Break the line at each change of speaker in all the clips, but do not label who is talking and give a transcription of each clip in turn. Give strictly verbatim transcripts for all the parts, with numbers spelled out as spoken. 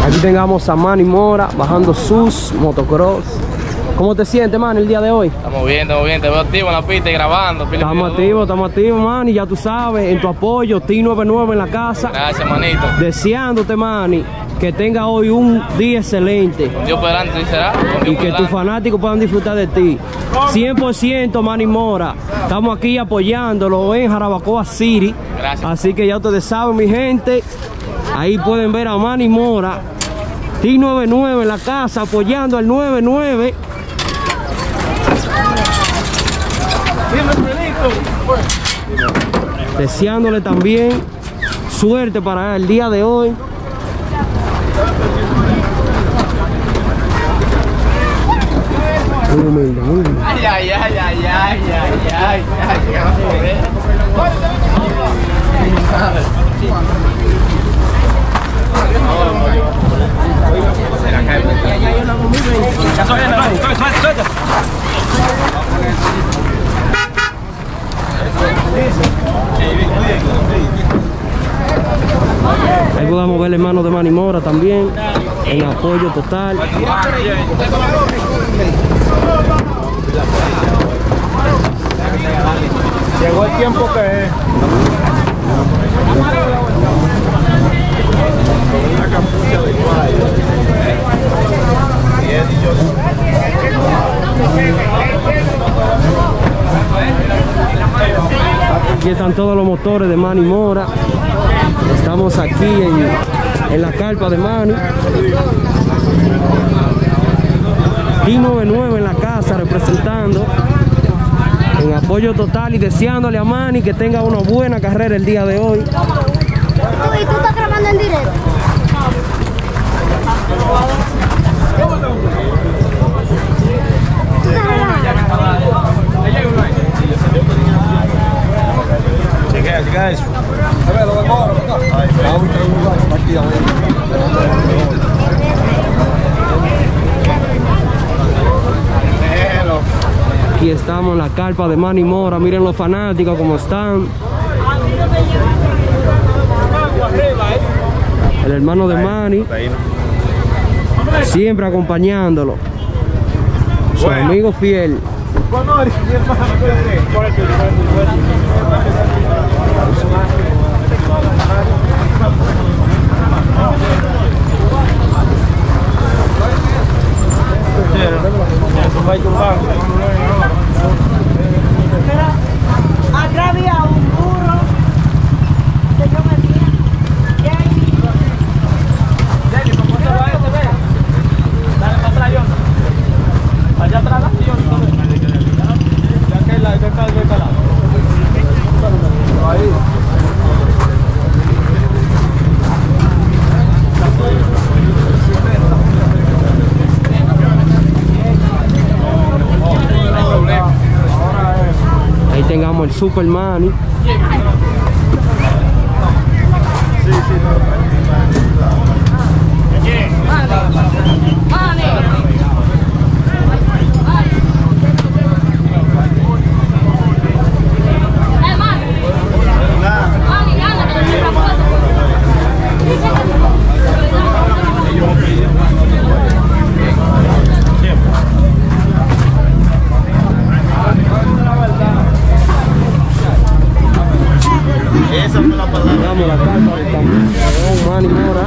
Aquí tengamos a Manny Mora bajando sus motocross. ¿Cómo te sientes, man, el día de hoy?
Estamos bien, estamos bien, te veo activo en la pista y grabando.
Estamos activos, estamos activos, man, y ya tú sabes, en tu apoyo, T noventa y nueve en la casa.
Gracias, manito.
Deseándote, Manny, que tenga hoy un día excelente.
Con Dios por delante, ¿sí será?
Y que tus fanáticos puedan disfrutar de ti. cien por ciento Manny Mora. Estamos aquí apoyándolo en Jarabacoa City.
Gracias.
Así que ya ustedes saben, mi gente. Ahí pueden ver a Manny Mora, T noventa y nueve en la casa, apoyando al noventa y nueve. Deseándole también suerte para el día de hoy. Muy humilde, muy humilde.
Ay, ay, ay, ay, ay, ay, ay, ay, ay,
Ahí podemos ver el hermano de Manny Mora también en apoyo total.
Llegó el tiempo que es. Una capucha de cuadro.
Aquí están todos los motores de Manny Mora. Estamos aquí en, en la carpa de Manny. T noventa y nueve en la casa representando en apoyo total y deseándole a Manny que tenga una buena carrera el día de hoy.
¿Y tú estás grabando en directo?
Llega eso.
Aquí estamos en la carpa de Manny Mora. Miren los fanáticos como están. El hermano de Manny siempre acompañándolo. Su amigo fiel.
Acá había un burro que yo me vi.
Dale para atrás, yo. Allá atrás, yo. Ya que la que está de calado. Ahí.
Ahí tengamos el Super Manny.
Esa fue la palabra.
Vamos a la carpa de Manny Mora.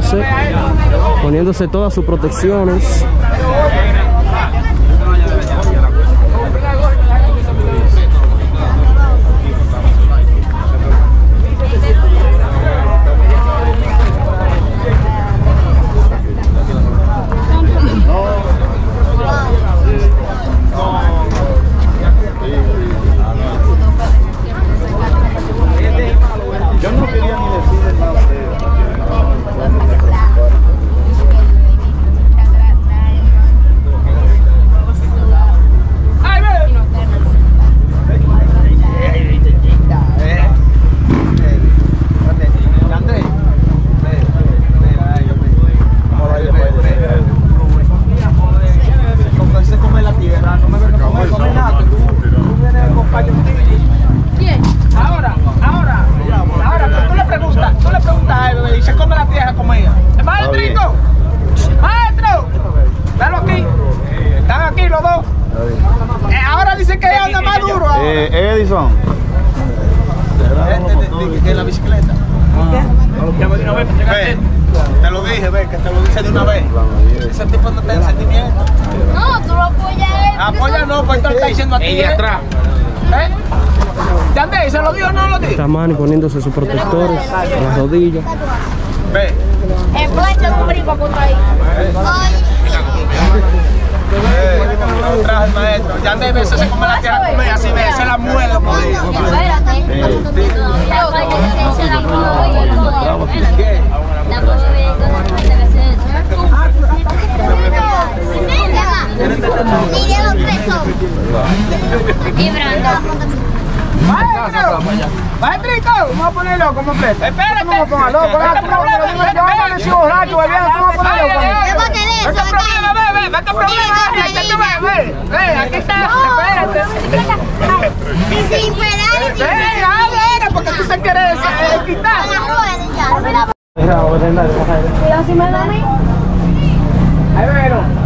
poniéndose, poniéndose todas sus protecciones.
Yo no quería ni decirle nada a usted. Eh, Edison.
De la bicicleta. Ve, te lo dije, ve, que te lo dice de una vez. Ese tipo no tiene sentimiento.
No, tú lo apoyas a él.
Apoya no, pues te lo está diciendo a ti. Y atrás. ¿Eh? ¿Ya se lo dijo o no lo dijo?
Está Manny poniéndose sus protectores en las rodillas.
Ve.
En plancha un brinco por ahí.
Lo trajo el maestro. Ya de veces se come la tierra con ella, así ve, se la muerde por ahí.
Espérate. Se la mueve. La y Brando.
Maestro, maestrito, vamos a ponerlo como preto. Espérate, vamos a ponerlo. Este problema, yo amanecí borracho, bebiendo, vamos a ponerlo. Este problema, ve, ve, este problema, aquí está, ve, ve, aquí está, espérate.
Sin pedales.
Ve, a ver, porque tú se quieres quitar.
Mira, si me da a mí.
Ahí, pero.